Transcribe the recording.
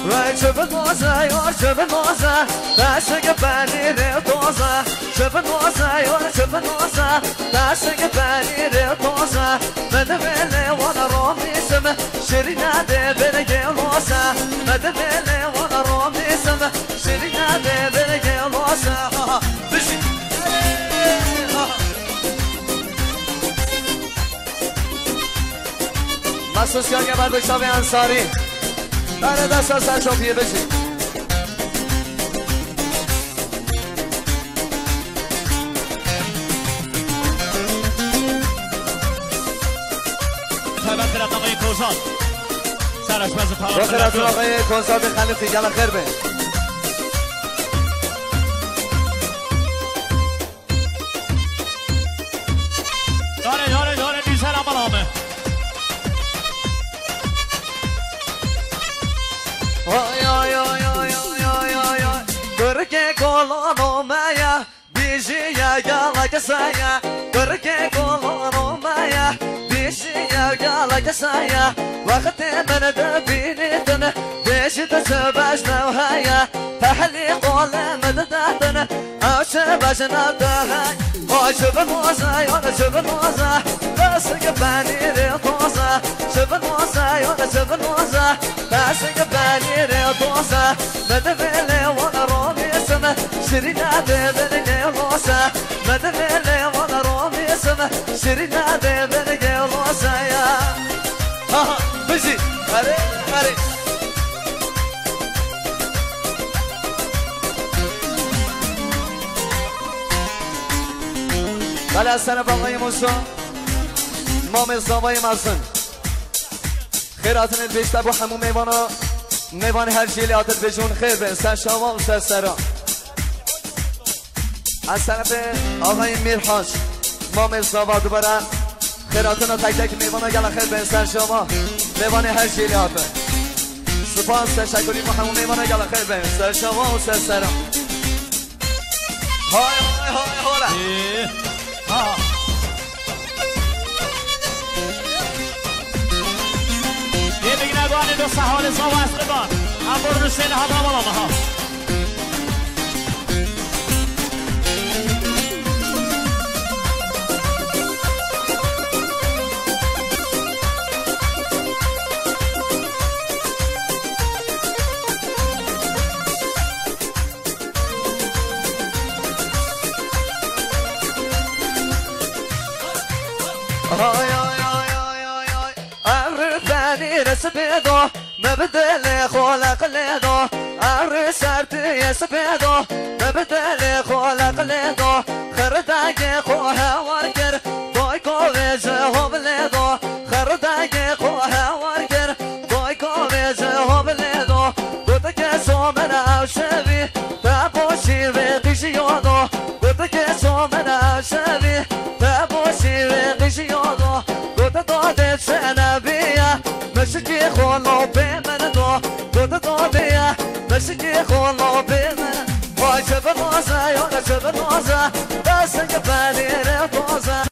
وای چه بنازه یار چه بنازه دستگ پنیر تازه چه بنازه یار چه بنازه دستگ پنیر تازه مده بله وانا را میسم شرینده برگه لاسه مده بله وانا را میسم شرینده برگه لاسه بشی مخصوص کرد که بعد بشتاب انصاری برای دست از سر چاپیه بشید خیرت آقای کوزاد سرش بزن با خیرتون آقای کوزاد خلیفی گل خیر به داره دیزل اما نامه آی آی آی آی آی آی آی درگه گلانو میا بیشی یا گلا کسایا درگه گلانو میا بیشی یا گلا کسایا وقت من دبینیتن بیشی تسباش نوهایا تحلی قول مدداتن او شباش نبداهاي آی شب موزا یا شب موزا دستگ پنیر توزا شب موزا یا شب موزا دستگ پنیر توزا مده بله وانا رو میسم شرینده برگه لاسه مده بله وانا رو میسم شرینده برگه لاسه یا ها بشی هره هره بله از طرف آقای موسا ما مزداوای مزن خیراتون بیشتر با همون میوان هر جیلی آتت بجون خیر بین سر شما و سر سران از طرف آقای میرحاج ما مزداوا دوباره خیراتون تک تک میوان گل خیر بین سر شما میوان هر جیلی آتت سپاس تشکری با همون میوان گل خیر بین سر شما و سر سران های های های های یه بگی نگوانی دو سحال سا و اصلگان هم برو رسین ها دامالامه ها آی آی آی آی آی آی عرفانی رسبیدو مبدل خلق لیدو عرسرتی سبیدو مبدل خلق لیدو خرداگی خواه ورگر دوی کویز هم لیدو خرداگی خواه ورگر دوی کویز هم لیدو دوتا کسو من اوشوی تبوشی و قیشیادو دوتا کسو من اوشوی تبوشی و قیشیادو دوتا داده سنبیه مشکی خونو بیمندو دوتا داده مشکی خونو بیمند وای چه بنازه یا چه بنازه دستگ پنیر توزه